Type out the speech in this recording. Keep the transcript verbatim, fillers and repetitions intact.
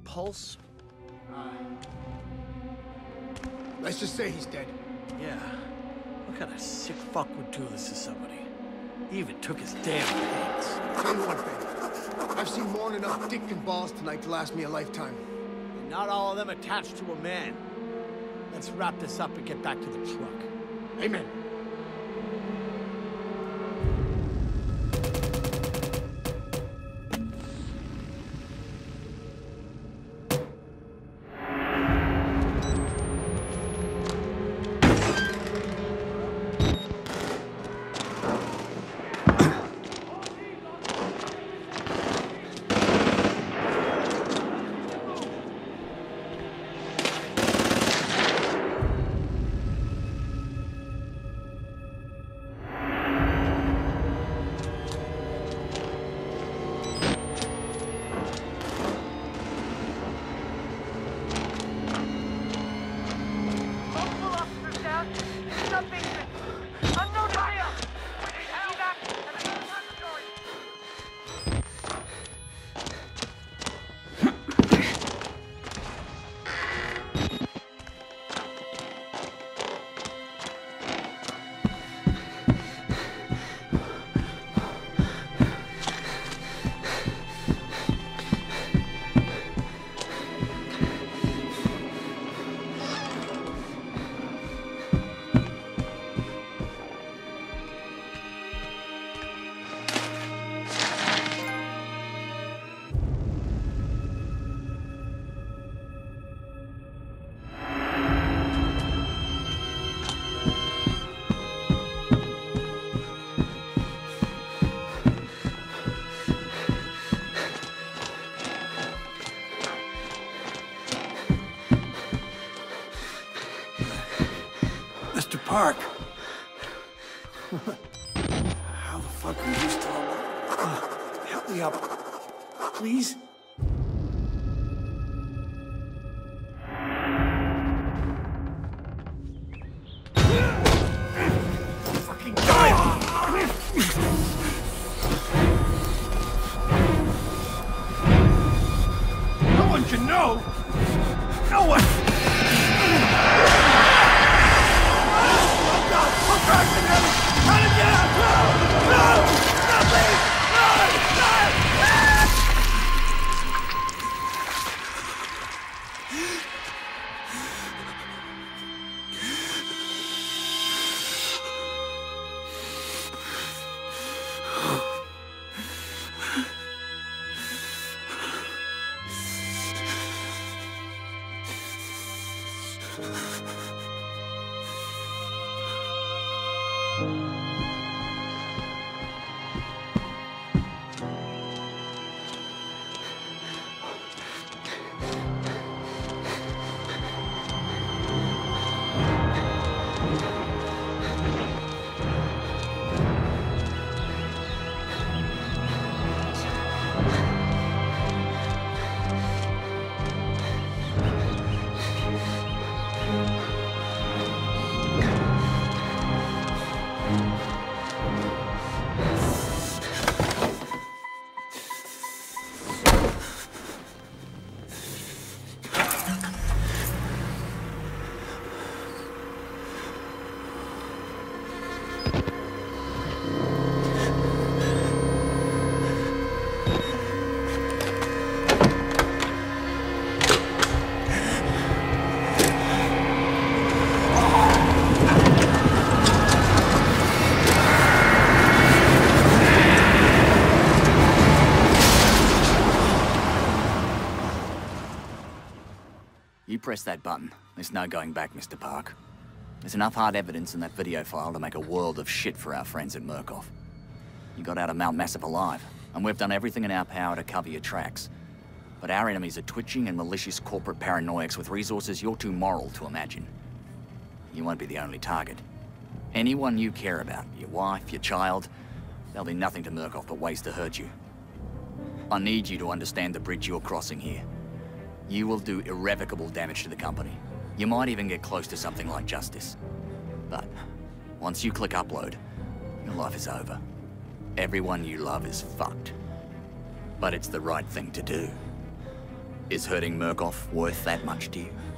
pulse? Uh, let's just say he's dead. Yeah. What kind of sick fuck would do this to somebody? He even took his damn pants. Tell you one thing. I've seen more than enough dick and balls tonight to last me a lifetime. And not all of them attached to a man. Let's wrap this up and get back to the truck. Amen. Park. How the fuck are you still alive? Uh, help me up, please. Fucking die! No one can know. No one. Trying to get out! No! No! No, please! No! No! You press that button. There's no going back, Mister Park. There's enough hard evidence in that video file to make a world of shit for our friends at Murkoff. You got out of Mount Massive alive, and we've done everything in our power to cover your tracks. But our enemies are twitching and malicious corporate paranoics with resources you're too moral to imagine. You won't be the only target. Anyone you care about, your wife, your child, there'll be nothing to Murkoff but ways to hurt you. I need you to understand the bridge you're crossing here. You will do irrevocable damage to the company. You might even get close to something like justice. But once you click upload, your life is over. Everyone you love is fucked. But it's the right thing to do. Is hurting Murkoff worth that much to you?